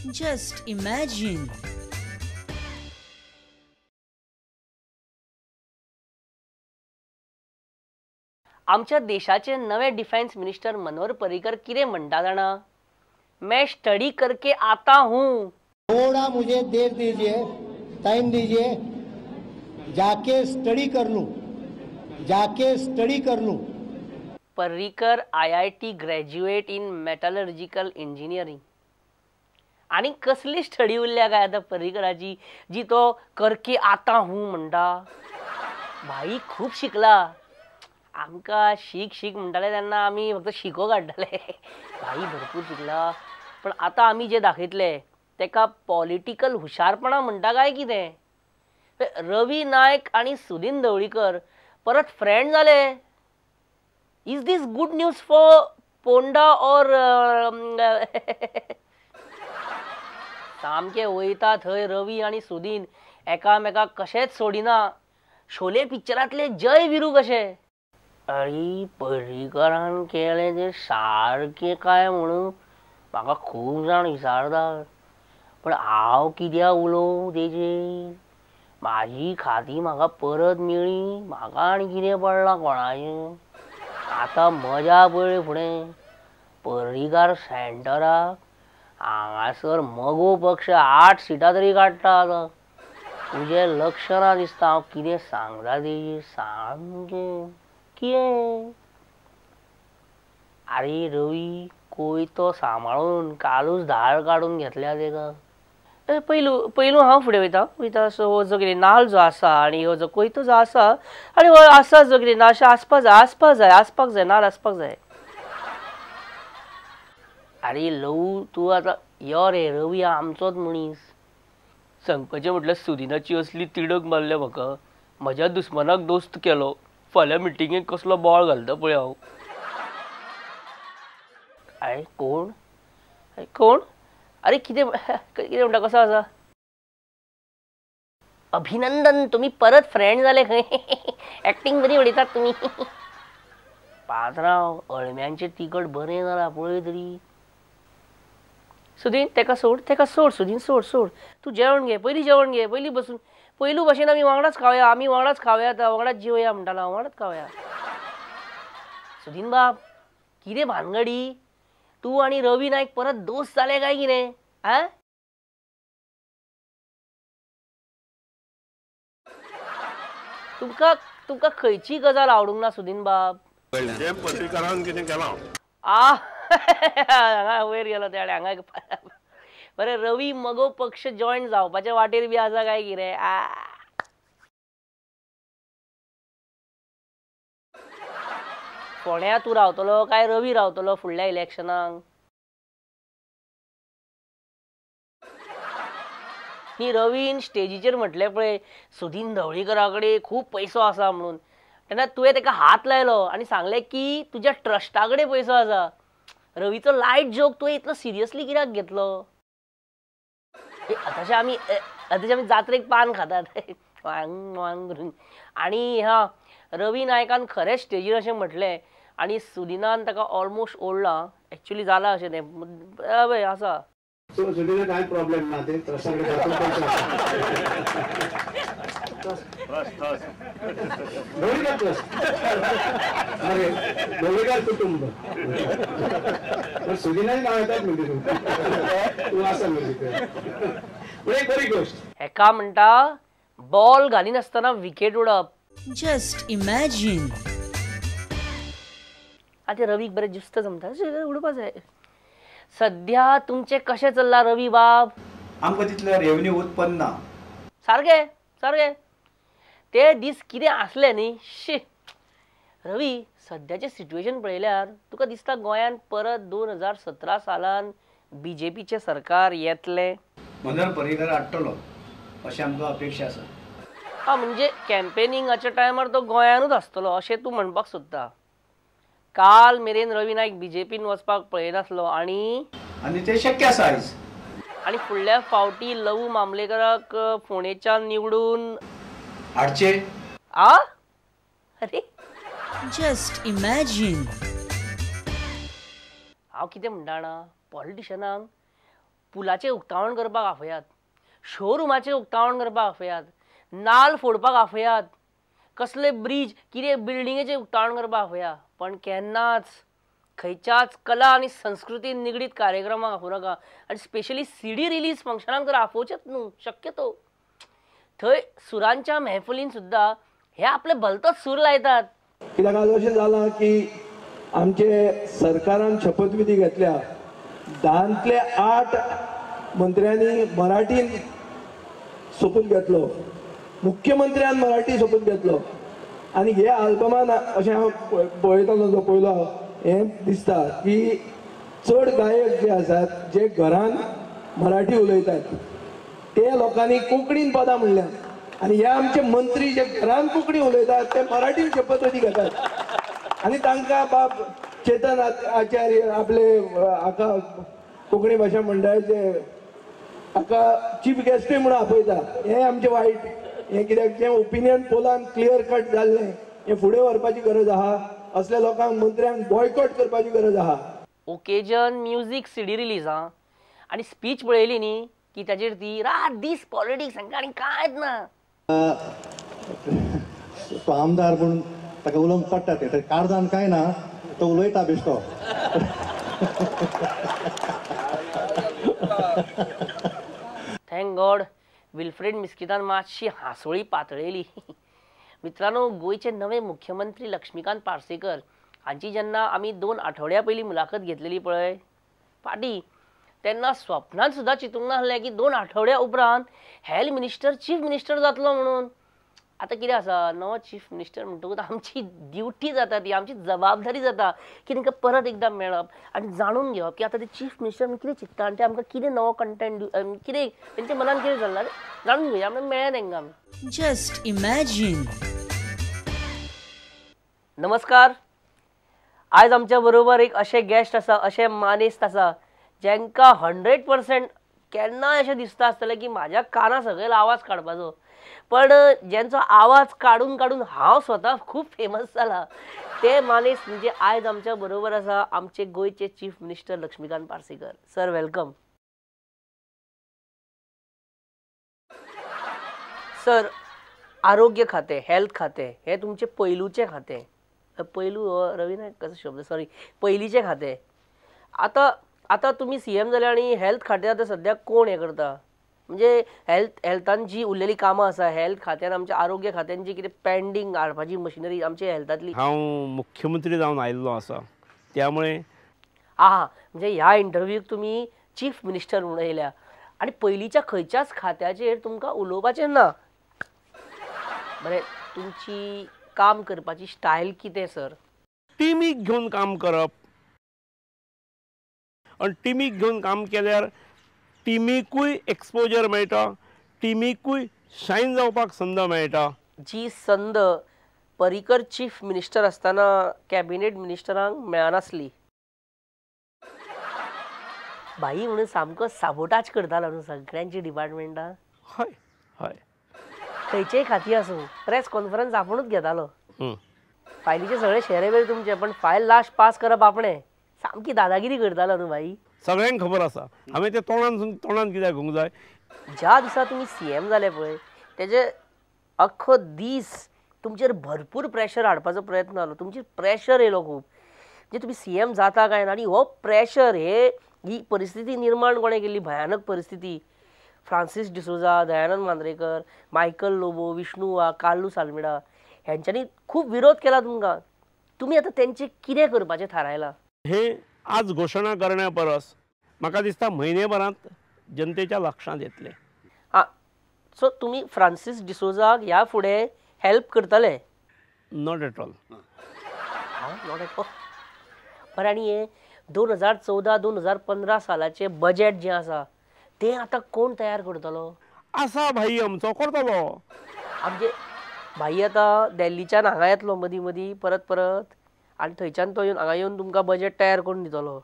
Just imagine. आमच्या देशाचे नवे डिफेंस मिनिस्टर मनोहर पर्रीकर किरे म्हणता जाणा, मैं स्टडी करके आता हूँ. थोड़ा मुझे देर दीजिए, टाइम दीजिए, जाके स्टडी कर लूं. Parrikar IIT graduate in metallurgical engineering. आणि कसली स्टडी उरल्या काय आता पर्रीकराची, जी तो करके आता हूँ म्हणटा. भाई खूप शिकला. आमका शिक म्हणटाले तेन्ना आमी फक्त शिको काडटाले. भाई भरपूर शिकला. पण आता आमी जे दाखयतले तेका पॉलिटिकल हुशारपणा म्हणटा काय कितें. रवी नायक आणि सुदीन ढवळीकर परत फ्रेंड झाले. Is this good news for Ponda और सामके वयता थंय रवी आणि सुदीन एकामेकाक कशेच सोडिना. शोले पिक्चरातले जय वीरू कशे. अरे पर्रीकरान केले ते सारके काय म्हणून म्हाका खूब जाण विचारतात. पण हांव कित्याक उलोवं तेजेर. माझी खाती म्हाका परत मेळ्ळी. म्हाका आनी कितें पडलां कोणाचें. आता मजा पळय फुडें. पर्रीकार सेंटराक हांगासर मगो पक्ष 8 सिटां तरी काडटा. आतां तुजें लक्ष ना दिसता हांव कितें सांगता तेजेर. सामकें कितें. अरे रवी कोयतो सांबाळून कालूच धार काडून घेतल्या तेका. पयलू हांव फुडें वयता असो हो जो कितें नाल्ल जो आसा आनी हो जो कोयतो जो आसा आनी हो आसा जो कितें ना अशें आसपाक जाय नाल्ल आसपाक जाय. अरे लवू तूं आतां यो रे. रवी आमचोच मनीस. सांगपाचें म्हटल्यार सुदिनाची असली तिडक मारल्या म्हाका. म्हज्या दुस्मानाक दोस्त केलो. फाल्यां मिटिंगेक कसलो बोळ घालता पळय हांव. अरे कोण. अरे कितें म्हणटा कसो आसा. अभिनंदन तुम्ही परत फ्रेंड जाले खंय. एक्टिंग बरी उडयतात तुम्ही. पात्रांव अळम्यांचे तिकट बरें जाला पळय तरी. सुदीन तेका सोड सुदीन सोड. तू जेवण घे. पयलीं बसून पयलू भशेन आमी वांगडाच खावया वांगडाच जेवया म्हणटालो हांव. वांगडाच खावया. सुदीन बाब कितें भानगडी. तू आणि रवी नायक परत दोस्त जाले काय कितें. तुमका खंयची गजाल आवडूंक ना सुदीन बाब. पर्रीकरान कितें केलां. हांगा वयर गेलो त्या हांगा बरें रवी मगो पक्ष जॉयन जावपाच्या वाटेर बी आसा काय कितें. फोण्या तूं रावतलो काय रवी रावतलो फुडल्या इलेक्शनाक. नी रवीन स्टेजीचेर म्हटलें पळय सुदीन ढवळीकरा कडेन खूब पयसो आसा म्हणून. तेन्ना तुवें ताका हात लायलो आनी सांगलें की तुज्या ट्रस्टा कडेन पयसो आसा. रवीचो लायट जोक तुवें इतलो सिरियसली कित्याक घेतलो. आतांचे आमी जात्रेक पान खातात करून. आनी रवी नायकान खरें स्टेजीर अशें म्हटलें आनी सुदिनान ताका ऑलमोस्ट ओडलां. एक्चुअली जाला अशें तें आसा. सो सुदीना काय प्रॉब्लेम ना ते ट्रस्टाकडे दाखवून ढवळीकर कुटुंब. सुदीनाही नाव येतात म्हणजे तू असं म्हणजे एक बरी गोष्ट. हेका म्हणटा बॉल घालिनासतना विकेट उडप. Just imagine. आता रवीक बरें जुस्त जमता उडोवपा जाय. सध्या तुमचे कशें चल्ला रवी बाब. आमकां तितलें रेवन्यू उत्पन्न ना. सारकें ते दीस कितें आसले न्ही. शी रवी सध्याचें सिच्युएशन पळयल्यार तुका दिसता गोंयान परत 2017 सालान BJPचें सरकार येतलें. मनोहर पर्रीकर हाडटलो अशी आमकां अपेक्षा आसा. म्हणजे कॅम्पेनिंगाच्या टायमार तो गोंयानूच आसतलो अशें तूं म्हणपाक सोदता. काल मेरेन रवी नायक BJPन वचपाक पळयनासलो आनी ते शक्य आसा आयज. आनी फुडल्या फावटी लवू मामलेकराक फोंडेच्यान निवडून हाडचे. अरे Just imagine. हांव कितें म्हणटा जाणा पॉलिटिशनांक पुलाचे उक्तावण करपाक आफयात, शोरुमाचे उक्तावण करपाक आफयात, नाल फोडपाक आफयात, कसले ब्रिज कितें बिल्डिंगेचे उक्तावण करपाक आफया, पण केन्नाच खंयच्याच कला आनी संस्कृती निगडीत कार्यक्रमाक आफू नाका. आनी स्पेशली सीडी रिलीज फंक्शनाक तर आफोवचेच न्हू शक्यतो. थंय सुरांच्या मेहफलीन सुद्दां हे आपले भलतोच सूर लायतात. कित्याक आज अशें जालां की आमचे सरकारान शपथविधी घेतल्या 10तले 8 मंत्र्यांनी मराठीन शपथ घेतलो, मुख्यमंत्र्यान मराठी शपथ घेतलो. आनी हे आल्बमान अशें हांव पळयतालो जो पयलो हें दिसता की चड गायक जे आसात जे घरान मराठी उलयतात ते लोकांनी कोंकणीन पदां म्हणल्यात, आनी हे आमचे मंत्री जे घरान कोंकणी उलयतात ते मराठीन शपथविधी घेतात. आनी तांकां बाब चेतन आचार्य आपले हाका कोंकणी भाशा मंडळाचे हाका चीफ गेस्टूय म्हणून आपयता. हें आमचें वायट. हें कित्याक जें ओपिनियन पोलान क्लियर कट जाल्लें हें फुडें व्हरपाची गरज आहा. असल्या लोकांक मंत्र्यांक बॉयकॉट करपाची गरज आहा. ओकेजन म्युझिक सीडी रिलीज आनी स्पीच पळयली न्ही की ताचेर ती रात दीस पॉलिटिक्स हांकां आनी कांयच ना. तो आमदार म्हणून ताका उलोवंक पडटा ते कारदान कांय ना, तो उलयता बेश्टो. थँक गॉड विल्फ्रेड मिस्कितान मातशी हांसोळी पातळयली. मित्रांनो, गोंयचे नवे मुख्यमंत्री लक्ष्मीकांत पार्सेकर हांची जेन्ना आमी 2 आठवड्या पयलीं मुलाखत घेतलेली पळय फाटी, तेन्ना स्वप्नांत सुद्दां चिंतूंक नासलें की 2 आठवड्या उपरांत हेल्थ मिनिस्टर चीफ मिनिस्टर जातलो म्हणून. आतां कितें आसा, नवो चीफ मिनिस्टर म्हणटकूच आमची ड्युटी जाता ती, आमची जबाबदारी जाता की तांकां परत एकदां मेळप आनी जाणून घेवप की आतां ते चीफ मिनिस्टर कितें चिंतता आनी ते आमकां कितें नवो कंटेंट कितें तेंच्या मनान कितें चल्लां जाणून घेवया आमी मेळ्ळें तांकां. Just imagine. नमस्कार. आज आमच्या बरोबर एक असे गेस्ट आसा, असे मानेस्त आसा जेंकां 100% केन्नाय अशें दिसता आसतलें की म्हाज्या काना सकयल आवाज काडपाचो, पण जेंचो आवाज काडून काडून हांव स्वता खूब फेमस जाला ते मानेस्त म्हणजे आयज आमच्या बरोबर आसा आमचे गोंयचे chief minister Laxmikant Parsekar. Sir welcome. Sir, आरोग्य खाते, हेल्थ खाते हे तुमचे पैलूचे खाते. पैलू रवी नायक कसो शब्द, सॉरी, पयलींचे खाते. आता तुम्ही सीएम जाले आनी हेल्थ खात्यात आतां सद्याक कोण हें करता, म्हणजे हेल्थान जी उरलेली कामां आसा हेल्थ खात्यान आमच्या आरोग्य खात्यान जी कितें पेंडींग हाडपाची मशिनरी आमच्या हेल्थातली. हांव मुख्यमंत्री जावन आयिल्लो आसा, त्यामुळे म्हणजे ह्या इंटरव्यूक तुमी चीफ मिनिस्टर म्हणून येयल्या आनी पयलींच्या खंयच्याच खात्याचेर तुमकां उलोवपाचें ना. बरें, तुमची काम करपाची स्टायल कितें सर? टिमीक घेवन काम करप, आनी टिमीक घेवन काम केल्यार टिमीकूय एक्सपोजर मेळटा, टिमीकूय शायन जावपाक संद मेळटा. जी संद पर्रीकर चीफ मिनिस्टर आसतना कॅबिनेट मिनिस्टरांक मेळनासली. बाई म्हणून सामको साबोटाज करतालो न्हू सगळ्यांची डिपार्टमेंटां. हय हय, खंयचेय खाती आसूं प्रेस कॉन्फरन्स आपुणूच घेतालो. फायलीचे सगळे शेरे वेळ तुमचे, पण फायल लास्ट पास करप आपणें. सामकी दादागिरी करतालो न्हू बाई. सगळ्यांक खबर आसा. हांवें ते तोंडान कित्याक घेवंक जाय. ज्या दिसा तुमी सीएम जाले पळय तेजे अख्खो दीस तुमचेर भरपूर प्रेशर हाडपाचो प्रयत्न जालो. तुमचेर प्रेशर येयलो खूब, जे तुमी सीएम जाता काय ना. आनी हो प्रेशर ही परिस्थिती निर्माण कोणें केल्ली, भयानक परिस्थिती. Francis D'Souza, Dayanand Mandrekar, Michael Lobo, Vishnu Wagh, Carlos Almeida हेंच्यांनी खूब विरोध केला तुमकां. तुमी आतां तेंचे कितें करपाचें थारायलां? हे आज घोशणा करण्या परस म्हाका दिसता म्हयनेभरांत जनतेच्या लक्षांत येतले. सो तुमी फ्रांसीस डिसोजाक ह्या फुडें हेल्प करतले? Not at all. Not at all. बरें, आनी हे 2014-2015 सालाचे बजेट जें आसा तें आतां कोण तयार करतलो? आसा भाई आमचो करतलो. आमचे भाई आतां दिल्लीच्यान हांगा येतलो मदीं मदीं परत आनी थंयच्यान तो हांगा येवन तुमकां बजेट तयार करून दितलो.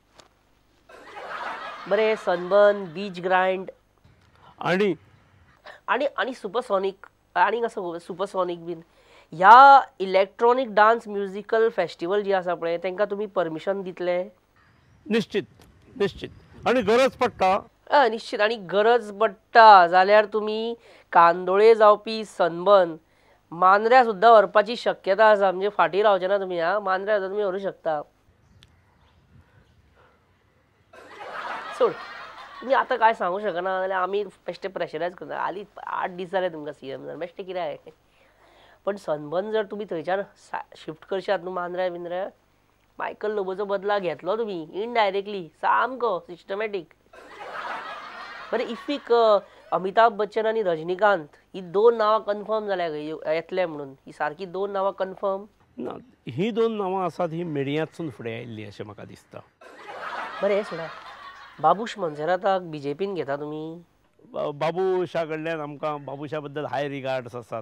बरें, सनबर्न, बीच ग्राइंड आनी आनी सुपरसॉनीक आनी कसो सुपरसॉनीक बीन ह्या इलेक्ट्रॉनीक डान्स म्युजिकल फेस्टिवल जी आसा पळय तांकां तुमी परमिशन दितले? निश्चित निश्चित. आनी गरज पडटा निश्चित. आणि गरज पडटा जाल्यार तुमी कांदोळे जावपी सनबर्न मांद्र्या सुद्दां व्हरपाची शक्यता आसा. म्हणजे फाटीं रावचे ना तुमी. मांद्र्या सुद्दां तुमी व्हरूंक शकता. सोड, तुम्ही आता काय सांगू शकना जाल्यार आमी बेश्टे प्रेशरायज करता. हालीं 8 दीस जाले तुमकां सीएम जावन, बेश्टे कितें. पण सनबर्न जर तुम्ही थंयच्यान शिफ्ट करशात न्हू मांद्र्या बिंद्र्या, मायकल लोबोचो बदला घेतलो तुमी इनडायरेक्टली, सामको सिस्टमॅटीक. बरें, इफीक अमिताभ बच्चन आनी रजनीकांत ही 2 नांवां कन्फर्म जाल्या येतले म्हणून. ही सारकी 2 नांवां कन्फर्म ना. ही 2 नांवां आसात ही मिडियांतसून फुडें आयिल्लीं अशें म्हाका दिसता. बरें, हें सोडा. बाबूश मोन्सेराताक बीजेपीन घेता तुमी? बाबूशा कडल्यान आमकां बाबूशा बद्दल हाय रिगार्ड्स आसात.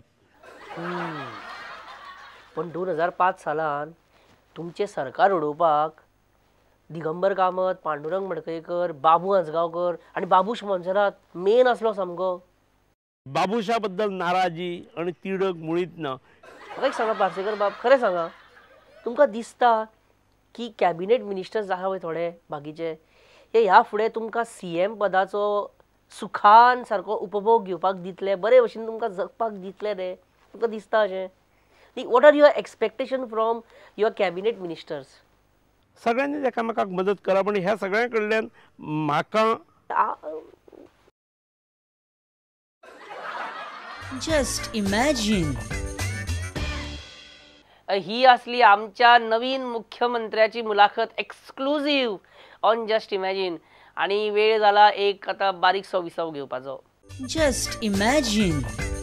पण 2005 सालान तुमचे सरकार उडोवपाक दिगंबर कामत, पांडुरंग मडकयकर, बाबू हंसगांवकर आणि बाबूश मोन्सेरात मेन असलो सामको. बाबूशा बद्दल नाराजी आणि तिडक मुळीच ना. म्हाका एक सांगा पार्सेकर बाब, खरें सांगा, तुमकां दिसता की कॅबिनेट मिनिस्टर्स आहा पळय थोडे बाकीचे, हे ह्या फुडें तुमकां सीएम पदाचो सुखान सारको उपभोग घेवपाक दितले, बरे भशेन तुमकां जगपाक दितले रे? तुमकां दिसता अशें? What are your expectation from your cabinet ministers? सगळ्यांनीच एकामेकाक मदत करप आनी ह्या सगळ्यां कडल्यान म्हाका Just imagine. ही असली आमच्या नवीन मुख्यमंत्र्याची मुलाखत एक्सक्लुझिव्ह ऑन जस्ट इमॅजिन. आणि वेळ झाला एक आता बारीकसो विसव घेवपाचो. Just imagine.